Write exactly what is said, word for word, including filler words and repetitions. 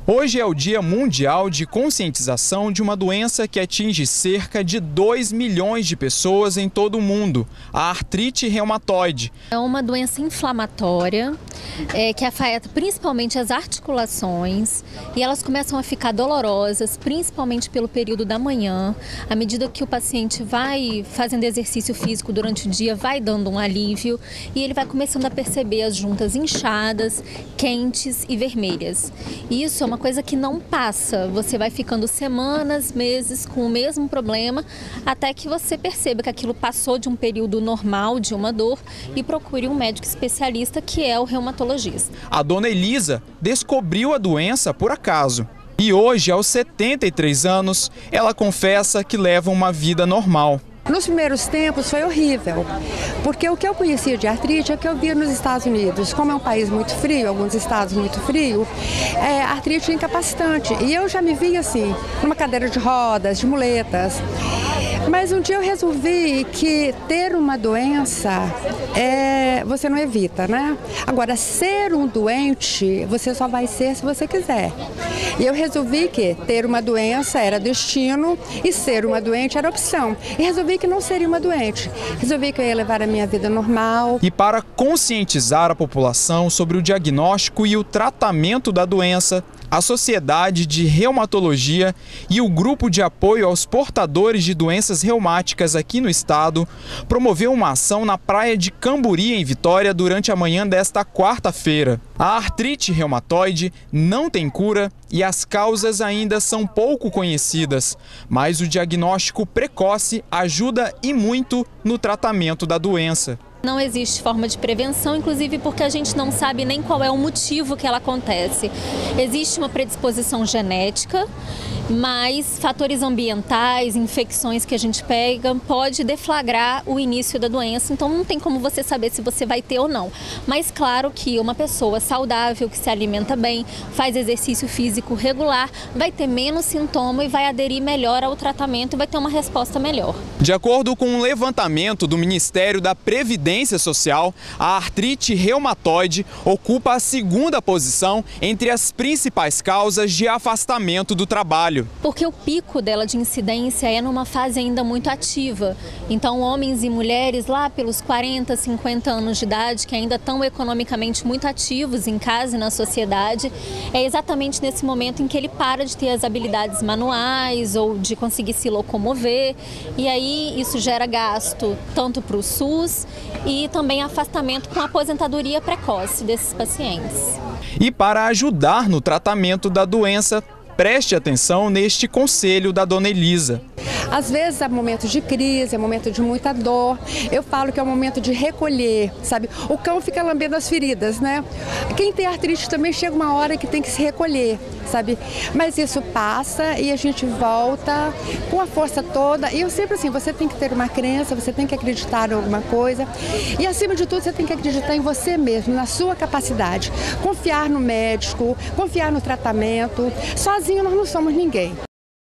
Hoje é o Dia Mundial de Conscientização de uma doença que atinge cerca de dois milhões de pessoas em todo o mundo, a artrite reumatoide. É uma doença inflamatória é, que afeta principalmente as articulações e elas começam a ficar dolorosas, principalmente pelo período da manhã. À medida que o paciente vai fazendo exercício físico durante o dia, vai dando um alívio e ele vai começando a perceber as juntas inchadas, quentes e vermelhas. E isso é uma coisa que não passa, você vai ficando semanas, meses com o mesmo problema, até que você perceba que aquilo passou de um período normal de uma dor e procure um médico especialista, que é o reumatologista. A dona Elisa descobriu a doença por acaso e hoje, aos setenta e três anos, ela confessa que leva uma vida normal. Nos primeiros tempos foi horrível, porque o que eu conhecia de artrite é o que eu via nos Estados Unidos. Como é um país muito frio, alguns estados muito frio, é, a artrite é incapacitante. E eu já me vi assim, numa cadeira de rodas, de muletas. Mas um dia eu resolvi que ter uma doença é, você não evita, né? Agora, ser um doente, você só vai ser se você quiser. E eu resolvi que ter uma doença era destino e ser uma doente era opção. E resolvi que não seria uma doente. Resolvi que eu ia levar a minha vida normal. E para conscientizar a população sobre o diagnóstico e o tratamento da doença, a Sociedade de Reumatologia e o Grupo de Apoio aos Portadores de Doenças Reumáticas aqui no estado promoveu uma ação na praia de Camburi, em Vitória, durante a manhã desta quarta-feira. A artrite reumatoide não tem cura e as causas ainda são pouco conhecidas, mas o diagnóstico precoce ajuda e muito no tratamento da doença. Não existe forma de prevenção, inclusive porque a gente não sabe nem qual é o motivo que ela acontece. Existe uma predisposição genética, mas fatores ambientais, infecções que a gente pega, pode deflagrar o início da doença. Então não tem como você saber se você vai ter ou não. Mas claro que uma pessoa saudável, que se alimenta bem, faz exercício físico regular, vai ter menos sintoma e vai aderir melhor ao tratamento e vai ter uma resposta melhor. De acordo com um levantamento do Ministério da Previdência Social, a artrite reumatoide ocupa a segunda posição entre as principais causas de afastamento do trabalho. Porque o pico dela de incidência é numa fase ainda muito ativa. Então, homens e mulheres lá pelos quarenta, cinquenta anos de idade, que ainda estão economicamente muito ativos em casa e na sociedade, é exatamente nesse momento em que ele para de ter as habilidades manuais ou de conseguir se locomover. E aí isso gera gasto tanto para o SUS e também afastamento com a aposentadoria precoce desses pacientes. E para ajudar no tratamento da doença, preste atenção neste conselho da dona Elisa. Às vezes é momento de crise, é momento de muita dor. Eu falo que é o momento de recolher, sabe? O cão fica lambendo as feridas, né? Quem tem artrite também chega uma hora que tem que se recolher, sabe? Mas isso passa e a gente volta com a força toda. E eu sempre assim, você tem que ter uma crença, você tem que acreditar em alguma coisa. E acima de tudo, você tem que acreditar em você mesmo, na sua capacidade. Confiar no médico, confiar no tratamento. Sozinho nós não somos ninguém.